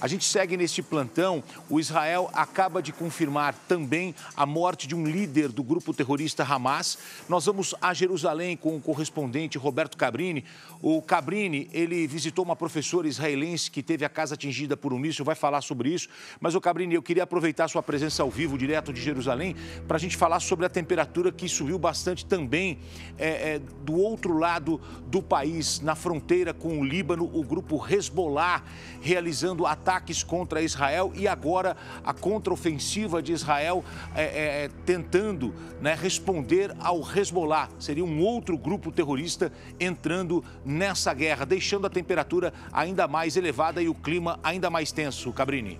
A gente segue neste plantão. O Israel acaba de confirmar também a morte de um líder do grupo terrorista Hamas. Nós vamos a Jerusalém com o correspondente Roberto Cabrini. O Cabrini, ele visitou uma professora israelense que teve a casa atingida por um míssil, vai falar sobre isso. Mas, Cabrini, eu queria aproveitar a sua presença ao vivo, direto de Jerusalém, para a gente falar sobre a temperatura que subiu bastante também do outro lado do país, na fronteira com o Líbano, o grupo Hezbollah realizando ataques contra Israel e agora a contraofensiva de Israel tentando responder ao Hezbollah. Seria um outro grupo terrorista entrando nessa guerra, deixando a temperatura ainda mais elevada e o clima ainda mais tenso, Cabrini.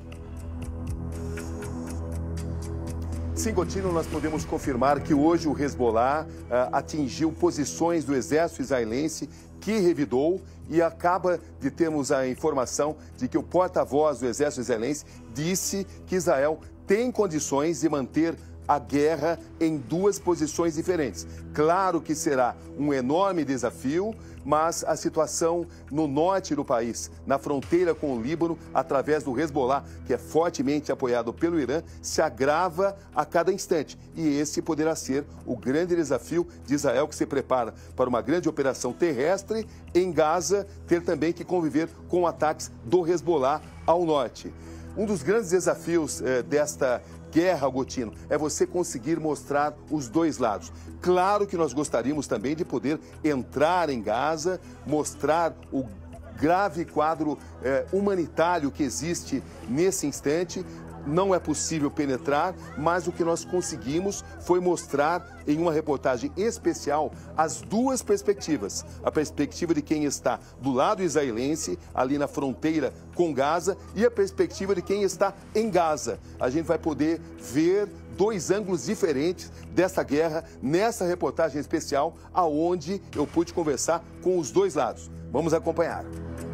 Sim, Gotino, nós podemos confirmar que hoje o Hezbollah atingiu posições do exército israelense que revidou e acaba de termos a informação de que o porta-voz do exército israelense disse que Israel tem condições de manter a guerra em duas posições diferentes. Claro que será um enorme desafio, mas a situação no norte do país, na fronteira com o Líbano, através do Hezbollah, que é fortemente apoiado pelo Irã, se agrava a cada instante. E esse poderá ser o grande desafio de Israel, que se prepara para uma grande operação terrestre em Gaza, ter também que conviver com ataques do Hezbollah ao norte. Um dos grandes desafios desta guerra, Gotino, é você conseguir mostrar os dois lados. Claro que nós gostaríamos também de poder entrar em Gaza, mostrar o grave quadro humanitário que existe nesse instante. Não é possível penetrar, mas o que nós conseguimos foi mostrar em uma reportagem especial as duas perspectivas. A perspectiva de quem está do lado israelense, ali na fronteira com Gaza, e a perspectiva de quem está em Gaza. A gente vai poder ver dois ângulos diferentes dessa guerra nessa reportagem especial, aonde eu pude conversar com os dois lados. Vamos acompanhar.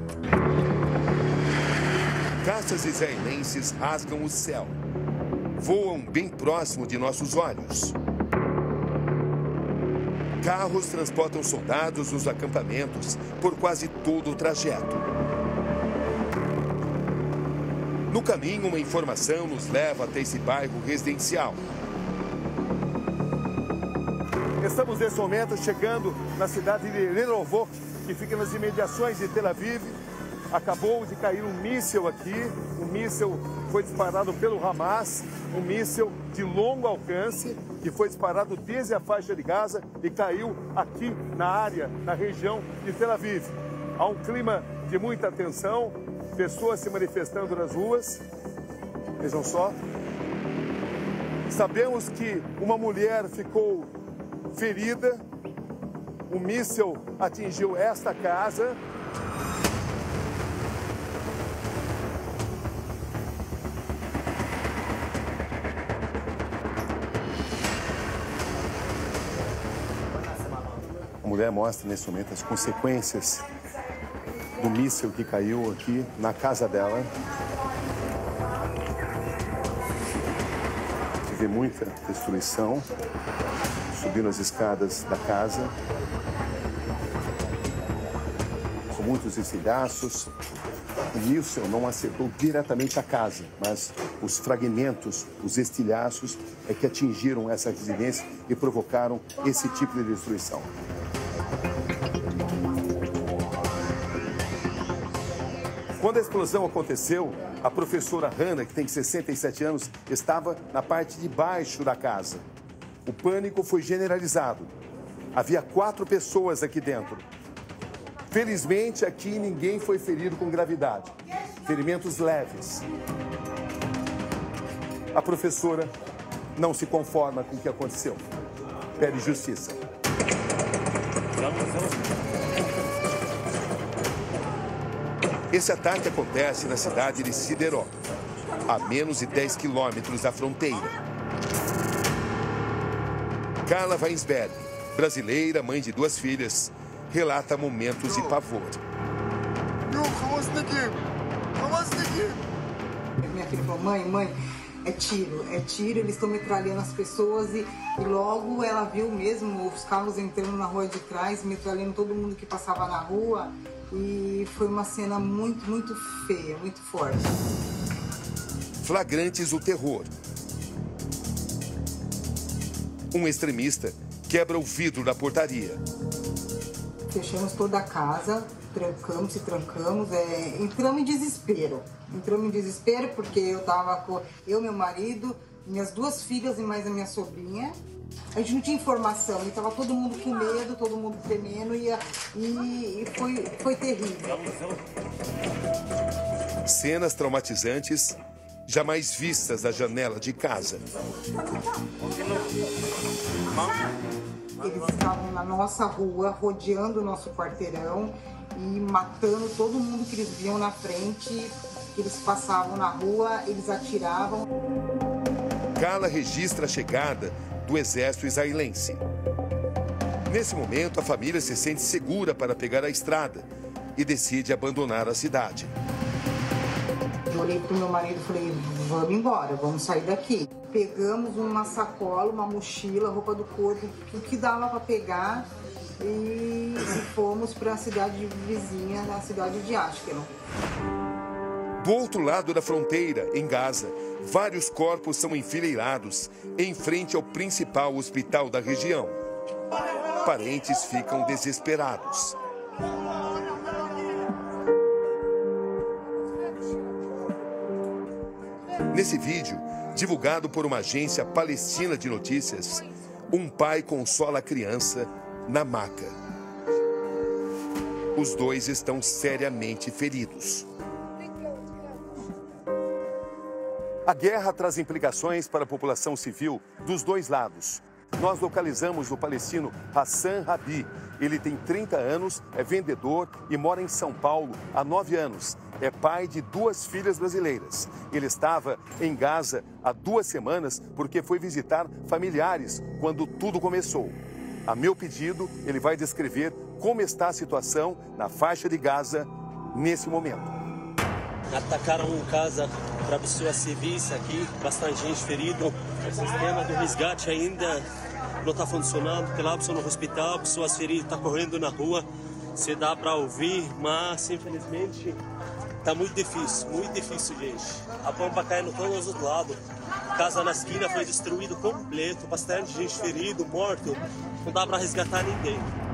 Caças israelenses rasgam o céu. Voam bem próximo de nossos olhos. Carros transportam soldados nos acampamentos por quase todo o trajeto. No caminho, uma informação nos leva até esse bairro residencial. Estamos nesse momento chegando na cidade de Lerovot, que fica nas imediações de Tel Aviv. Acabou de cair um míssil aqui, um míssil foi disparado pelo Hamas, um míssil de longo alcance, que foi disparado desde a faixa de Gaza e caiu aqui na área, na região de Tel Aviv. Há um clima de muita tensão, pessoas se manifestando nas ruas. Vejam só. Sabemos que uma mulher ficou ferida, um míssil atingiu esta casa. A mulher mostra nesse momento as consequências do míssil que caiu aqui na casa dela. Se vê muita destruição, subindo as escadas da casa, com muitos estilhaços. O míssil não acertou diretamente a casa, mas os fragmentos, os estilhaços, é que atingiram essa residência e provocaram esse tipo de destruição. Quando a explosão aconteceu, a professora Hannah, que tem 67 anos, estava na parte de baixo da casa. O pânico foi generalizado. Havia 4 pessoas aqui dentro. Felizmente, aqui ninguém foi ferido com gravidade. Ferimentos leves. A professora não se conforma com o que aconteceu. Pede justiça. Esse ataque acontece na cidade de Sideró, a menos de 10 quilômetros da fronteira. Carla Weinsberg, brasileira, mãe de 2 filhas, relata momentos de pavor. Minha filha falou, mãe, é tiro, eles estão metralhando as pessoas e logo ela viu mesmo os carros entrando na rua de trás, metralhando todo mundo que passava na rua. e foi uma cena muito feia, muito forte. Flagrantes o terror. Um extremista quebra o vidro da portaria. Fechamos toda a casa, trancamos e trancamos, entramos em desespero. Entramos em desespero porque eu tava com meu marido, minhas 2 filhas e mais a minha sobrinha. A gente não tinha informação, e tava todo mundo com medo, todo mundo tremendo e foi terrível. Cenas traumatizantes jamais vistas da janela de casa. Eles estavam na nossa rua, rodeando o nosso quarteirão e matando todo mundo que eles viam na frente. Eles passavam na rua, eles atiravam. Carla registra a chegada do exército israelense. Nesse momento, a família se sente segura para pegar a estrada e decide abandonar a cidade. Eu olhei para o meu marido e falei, vamos embora, vamos sair daqui. Pegamos uma sacola, uma mochila, roupa do corpo, o que dava para pegar e fomos para a cidade vizinha, na cidade de Ashkelon. Do outro lado da fronteira, em Gaza, vários corpos são enfileirados em frente ao principal hospital da região. Parentes ficam desesperados. Nesse vídeo, divulgado por uma agência palestina de notícias, um pai consola a criança na maca. Os 2 estão seriamente feridos. A guerra traz implicações para a população civil dos 2 lados. Nós localizamos o palestino Hassan Rabi. Ele tem 30 anos, é vendedor e mora em São Paulo há 9 anos. É pai de 2 filhas brasileiras. Ele estava em Gaza há 2 semanas porque foi visitar familiares quando tudo começou. A meu pedido, ele vai descrever como está a situação na faixa de Gaza nesse momento. Atacaram casa para pessoas civis aqui, bastante gente ferida. O sistema do resgate ainda não está funcionando, colapso no hospital, pessoas feridas estão correndo na rua. Se dá para ouvir, mas infelizmente está muito difícil, gente. A bomba caindo todos os lados. Casa na esquina foi destruído completo, bastante gente ferida, morto. Não dá para resgatar ninguém.